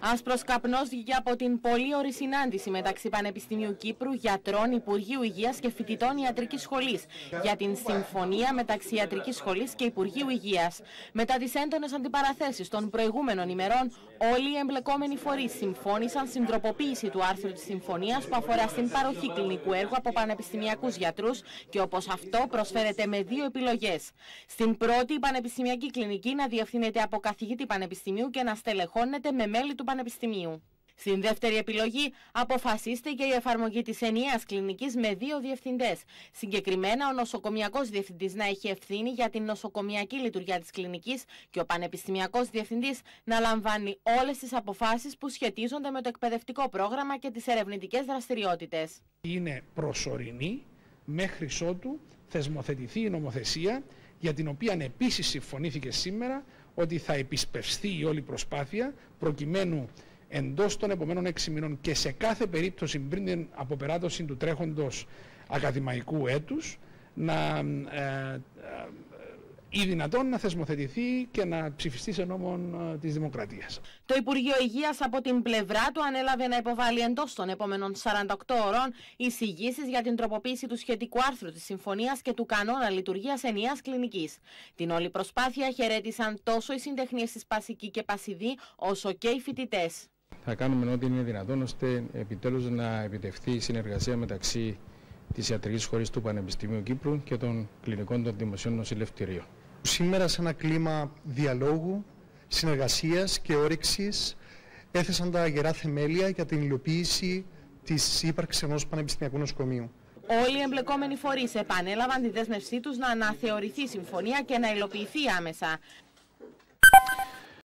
Άσπρος καπνός βγήκε από την πολύωρη συνάντηση μεταξύ Πανεπιστημίου Κύπρου, γιατρών, Υπουργείου Υγείας και φοιτητών Ιατρικής Σχολής για την συμφωνία μεταξύ Ιατρικής Σχολής και Υπουργείου Υγείας. Μετά τις έντονες αντιπαραθέσεις των προηγούμενων ημερών, όλοι οι εμπλεκόμενοι φορείς συμφώνησαν στην τροποποίηση του άρθρου της συμφωνίας που αφορά στην παροχή κλινικού έργου από πανεπιστημιακούς γιατρούς και όπως αυτό προσφέρεται με δύο επιλογές. Στην πρώτη, η πανεπιστημιακή κλινική να διευθύνεται από καθηγητή πανεπιστημίου και να στελεχώνεται με μέλη του πανεπιστημίου. Στην δεύτερη επιλογή αποφασίστηκε η εφαρμογή της ενιαίας κλινικής με δύο διευθυντές. Συγκεκριμένα, ο νοσοκομιακός διευθυντής να έχει ευθύνη για την νοσοκομιακή λειτουργία της κλινικής και ο πανεπιστημιακός διευθυντής να λαμβάνει όλες τις αποφάσεις που σχετίζονται με το εκπαιδευτικό πρόγραμμα και τις ερευνητικές δραστηριότητες. Είναι προσωρινή μέχρι ότου θεσμοθετηθεί η νομοθεσία, για την οποία επίσης συμφωνήθηκε σήμερα ότι θα επισπευστεί η όλη προσπάθεια προκειμένου εντός των επομένων 6 μηνών και σε κάθε περίπτωση πριν την αποπεράτωση του τρέχοντος ακαδημαϊκού έτους να ή δυνατόν να θεσμοθετηθεί και να ψηφιστεί σε νόμο της Δημοκρατίας. Το Υπουργείο Υγείας από την πλευρά του ανέλαβε να υποβάλει εντός των επόμενων 48 ώρων εισηγήσεις για την τροποποίηση του σχετικού άρθρου της Συμφωνίας και του κανόνα λειτουργίας ενιαίας κλινικής. Την όλη προσπάθεια χαιρέτησαν τόσο οι συντεχνίες της Πασική και Πασιδή όσο και οι φοιτητές. Θα κάνουμε ό,τι είναι δυνατόν ώστε επιτέλους να επιτευχθεί η συνεργασία μεταξύ της Ιατρικής Σχολής του Πανεπιστημίου Κύπρου και των κλινικών των δημοσίων νοσηλευτηρίων. Σήμερα σε ένα κλίμα διαλόγου, συνεργασίας και όρεξης έθεσαν τα γερά θεμέλια για την υλοποίηση της ύπαρξης ενός πανεπιστημιακού νοσοκομείου. Όλοι οι εμπλεκόμενοι φορείς επανέλαβαν τη δέσμευσή τους να αναθεωρηθεί η συμφωνία και να υλοποιηθεί άμεσα.